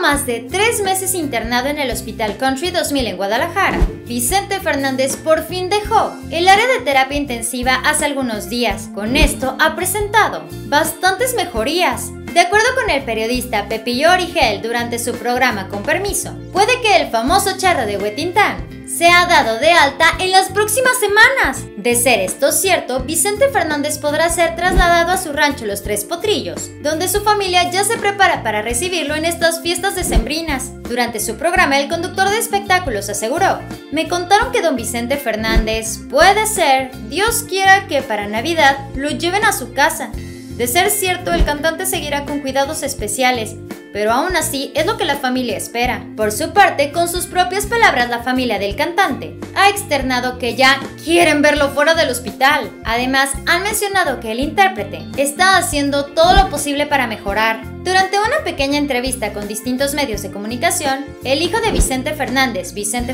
más de 3 meses internado en el Hospital Country 2000 en Guadalajara, Vicente Fernández por fin dejó el área de terapia intensiva hace algunos días. Con esto ha presentado bastantes mejorías. De acuerdo con el periodista Pepillo Origel durante su programa Con Permiso, puede que el famoso charro de Huetintán sea dado de alta en las próximas semanas. De ser esto cierto, Vicente Fernández podrá ser trasladado a su rancho Los Tres Potrillos, donde su familia ya se prepara para recibirlo en estas fiestas decembrinas. Durante su programa, el conductor de espectáculos aseguró: "Me contaron que don Vicente Fernández puede ser, Dios quiera que para Navidad lo lleven a su casa. De ser cierto, el cantante seguirá con cuidados especiales, pero aún así es lo que la familia espera". Por su parte, con sus propias palabras, la familia del cantante ha externado que ya quieren verlo fuera del hospital. Además, han mencionado que el intérprete está haciendo todo lo posible para mejorar. Durante una pequeña entrevista con distintos medios de comunicación, el hijo de Vicente Fernández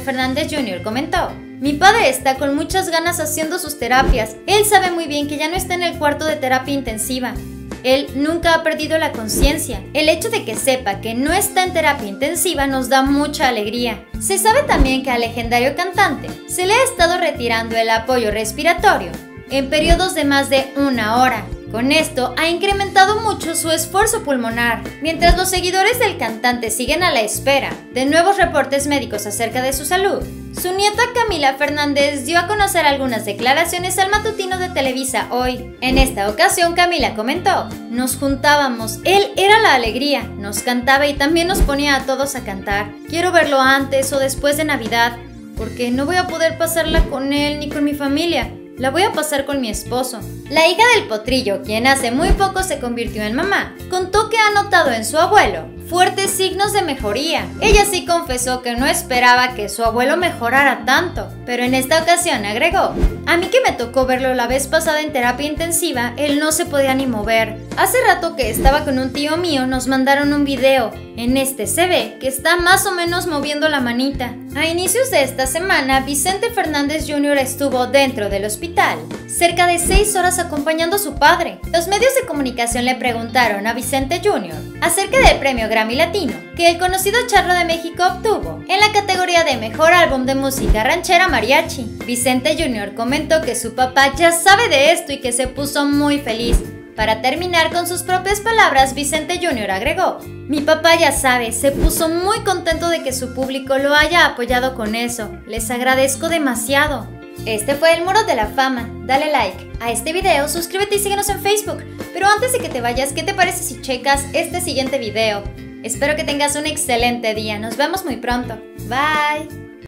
Jr., comentó: "Mi padre está con muchas ganas haciendo sus terapias. Él sabe muy bien que ya no está en el cuarto de terapia intensiva. Él nunca ha perdido la conciencia. El hecho de que sepa que no está en terapia intensiva nos da mucha alegría". Se sabe también que al legendario cantante se le ha estado retirando el apoyo respiratorio en periodos de más de 1 hora. Con esto ha incrementado mucho su esfuerzo pulmonar. Mientras los seguidores del cantante siguen a la espera de nuevos reportes médicos acerca de su salud, su nieta Camila Fernández dio a conocer algunas declaraciones al matutino de Televisa Hoy. En esta ocasión, Camila comentó: "Nos juntábamos, él era la alegría, nos cantaba y también nos ponía a todos a cantar. Quiero verlo antes o después de Navidad, porque no voy a poder pasarla con él ni con mi familia. La voy a pasar con mi esposo". La hija del potrillo, quien hace muy poco se convirtió en mamá, contó que ha notado en su abuelo fuertes signos de mejoría. Ella sí confesó que no esperaba que su abuelo mejorara tanto, pero en esta ocasión agregó: "A mí que me tocó verlo la vez pasada en terapia intensiva, él no se podía ni mover. Hace rato que estaba con un tío mío, nos mandaron un video. En este se ve que está más o menos moviendo la manita". A inicios de esta semana, Vicente Fernández Jr. estuvo dentro del hospital cerca de 6 horas acompañando a su padre. Los medios de comunicación le preguntaron a Vicente Jr. acerca del premio Grammy Latino que el conocido charro de México obtuvo en la categoría de Mejor Álbum de Música Ranchera Mariachi. Vicente Jr. comentó que su papá ya sabe de esto y que se puso muy feliz. Para terminar, con sus propias palabras, Vicente Jr. agregó: "Mi papá ya sabe, se puso muy contento de que su público lo haya apoyado con eso. Les agradezco demasiado". Este fue el Muro de la Fama. Dale like a este video, suscríbete y síguenos en Facebook. Pero antes de que te vayas, ¿qué te parece si checas este siguiente video? Espero que tengas un excelente día. Nos vemos muy pronto. Bye.